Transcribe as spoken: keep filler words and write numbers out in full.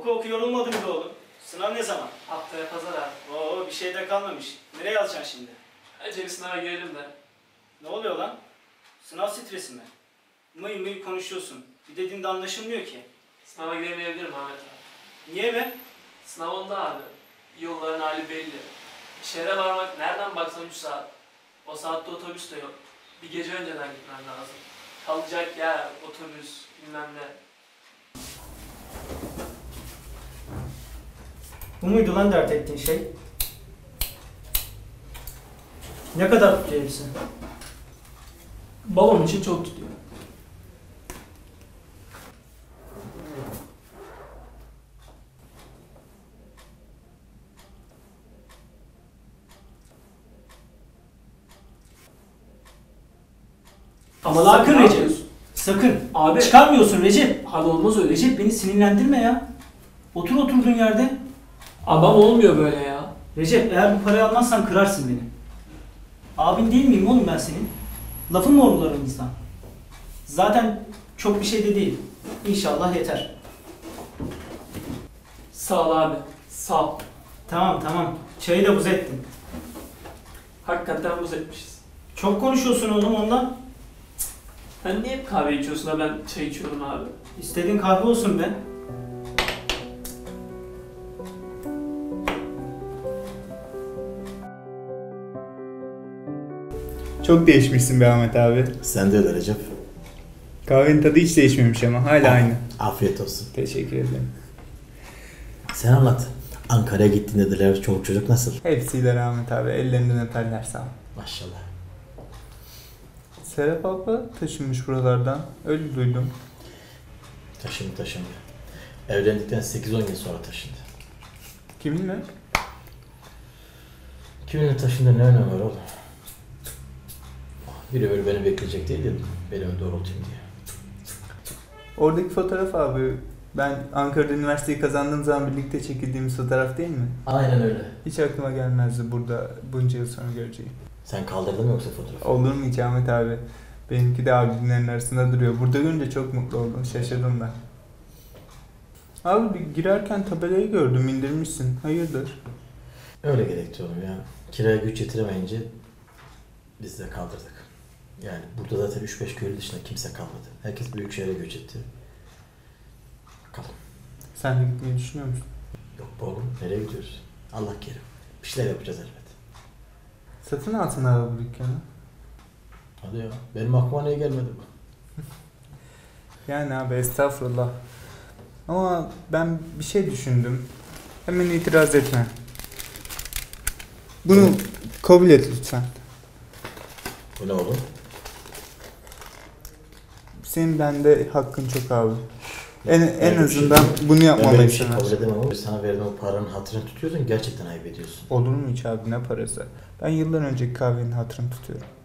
Oku oku yorulmadın mı oğlum? Sınav ne zaman? Haftaya pazar abi. Oo bir şey de kalmamış. Nereye alacaksın şimdi? Önce bir sınava girelim de. Ne oluyor lan? Sınav stresi mi? Mıy mıy konuşuyorsun. Bir dediğinde anlaşılmıyor ki. Sınava giremeyebilirim Ahmet abi. Niye be? Sınav onda abi. Yolların hali belli. Şehre varmak nereden baksan üç saat. O saatte otobüs de yok. Bir gece önceden gitmen lazım. Kalacak yer, otobüs, bilmem ne. Bu muydu lan dert ettiğin şey? Ne kadar tutuyor hepsi? Babam için çok tutuyor. Ama sakın ne Recep. yapıyorsun? Sakın. Abi. Çıkarmıyorsun Recep. Abi olmaz öyle. Recep beni sinirlendirme ya. Otur oturduğun yerde. Abam olmuyor böyle ya. Recep eğer bu parayı almazsan kırarsın beni. Abin değil miyim oğlum ben senin? Lafın mı olur aramızdan? Zaten çok bir şey de değil. İnşallah yeter. Sağ ol abi. Sağ ol. Tamam tamam. Çayı da buz ettim. Hakikaten buz etmişiz. Çok konuşuyorsun oğlum ondan. Sen niye hep kahve içiyorsun da ben çay içiyorum abi? İstediğin kahve olsun be. Çok değişmişsin be Ahmet abi. Sen de öyle Recep. Kahvenin tadı hiç değişmemiş ama hala aynı. Afiyet olsun. Teşekkür ederim. Sen anlat. Ankara'ya gittin dediler. Çoluk çocuk nasıl? Hepsiyle Ahmet abi. Ellerinden öperler sağ ol. Maşallah. Serap abla taşınmış buralardan. Öyle duydum. Taşındı taşındı. Evlendikten sekiz on yıl sonra taşındı. Kiminle? Kiminle taşındı ne önemi var oğlum? Bir ömür beni bekleyecek değil dedim. Beni öyle doğrultayım diye. Oradaki fotoğraf abi. Ben Ankara'da üniversiteyi kazandığım zaman birlikte çekildiğimiz fotoğraf değil mi? Aynen öyle. Hiç aklıma gelmezdi burada bunca yıl sonra göreceğim. Sen kaldırdın mı yoksa fotoğrafı? Olur mu hiç Ahmet abi? Benimki de abimlerin arasında duruyor. Burada görünce çok mutlu oldum. Şaşırdım ben. Abi bir girerken tabelayı gördüm. İndirmişsin. Hayırdır? Öyle gerekti oğlum ya. Kiraya güç yetiremeyince biz de kaldırdık. Yani burada zaten üç beş köylü dışında kimse kalmadı. Herkes büyük şehre göç etti. Bakalım. Sen de gitmeyi düşünüyor musun? Yok be oğlum. Nereye gidiyoruz? Allah kerim. Bir şeyler yapacağız elbet. Satın alsın abi bu dükkanı. Hadi ya. Benim aklıma niye gelmedi bu? Yani abi estağfurullah. Ama ben bir şey düşündüm. Hemen itiraz etme. Bunu kabul et lütfen. Bu ne oğlum? Senin bende hakkın çok abi. En, en Öyle bir azından şey. bunu Ben yapmamayı böyle bir şey istemez. kabul edemem ama sana verdiğim o paranın hatırını tutuyorsun gerçekten ayıp ediyorsun. Olur mu hiç abi ne parası? Ben yıllar önceki kahvenin hatırını tutuyorum.